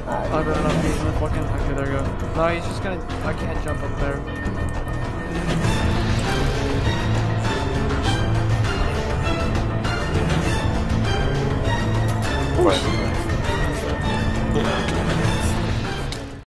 I better not be in the fucking. Okay, there we go. No, he's just gonna. I can't jump up there. What?